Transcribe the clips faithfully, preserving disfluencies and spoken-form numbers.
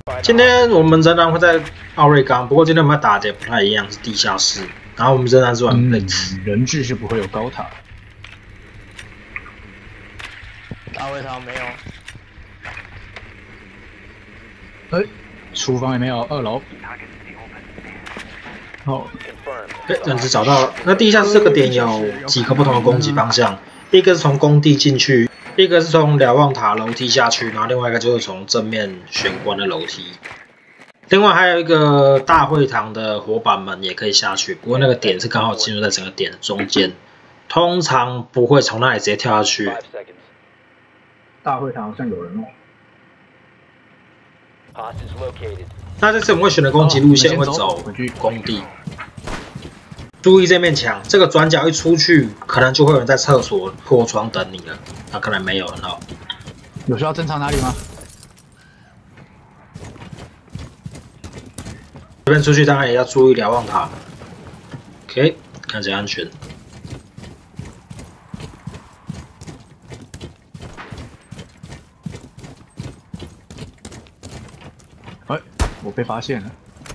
今天我们仍然会在奥瑞冈，不过今天我们要打的不太一样，是地下室。然后我们仍然是玩 Blitz，、 嗯、人质是不会有高塔。 大卫堂没有。 哎、欸，厨房也没有，二楼。哦， 哎，人质找到了。那地下室这个点有几个不同的攻击方向，一个是从工地进去，一个是从瞭望塔楼梯下去，然后另外一个就是从正面玄关的楼梯。另外还有一个大会堂的火板门也可以下去，不过那个点是刚好进入在整个点的中间，通常不会从那里直接跳下去。 大会堂好像有人哦。 那这次我们会选的攻击路线会走工地，注意这面墙，这个转角一出去，可能就会有人在厕所破窗等你了。那可能没有了哦。 有需要侦查哪里吗？ 这边出去当然也要注意瞭望塔。OK， 看起来安全。 哎，我被发现了。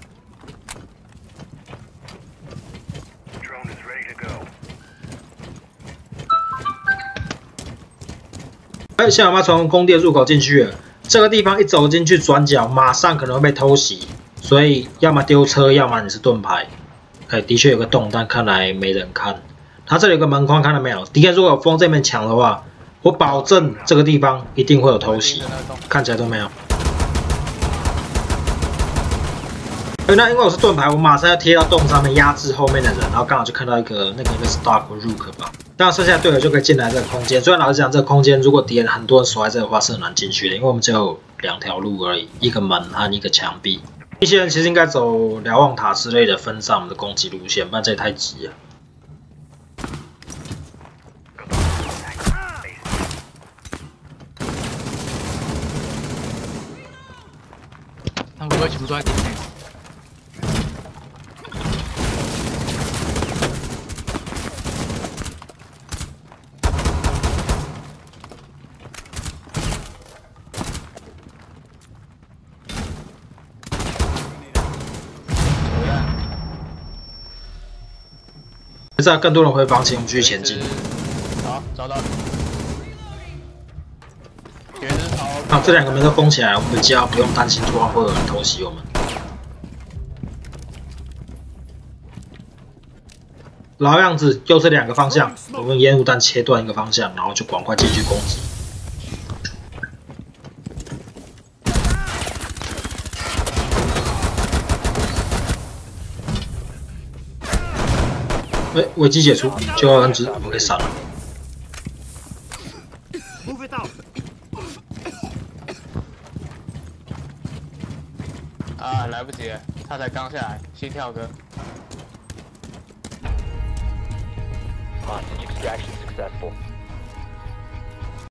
哎，现在我们要从工地的入口进去了。这个地方一走进去，转角马上可能会被偷袭。所以要么丢车，要么你是盾牌。哎，的确有个洞，但看来没人看。它这里有个门框，看到没有？敌人如果有封这面墙的话，我保证这个地方一定会有偷袭。看起来都没有。哎，那因为我是盾牌，我马上要贴到洞上面压制后面的人，然后刚好就看到一个那个应该是 Dark Rook 吧。当然剩下的队友就可以进来这个空间。虽然老实讲，这个空间如果敌人很多人守在这的话，是很难进去的，因为我们只有两条路而已，一个门和一个墙壁。一些人其实应该走瞭望塔之类的分散我们的攻击路线，不然这也太急了。 他们会不会全部都在顶内？ 现在更多人回房前，我们继续前进。 好，找到。 啊，这两个门都封起来，我们比较不用担心突然会有人偷袭我们。老样子，又是两个方向，我们用烟雾弹切断一个方向，然后就赶快进去攻击。哎，危机解除，就要人质，我们可以闪了。 啊，来不及了，他才刚下来，心跳哥。Hostage extraction successful.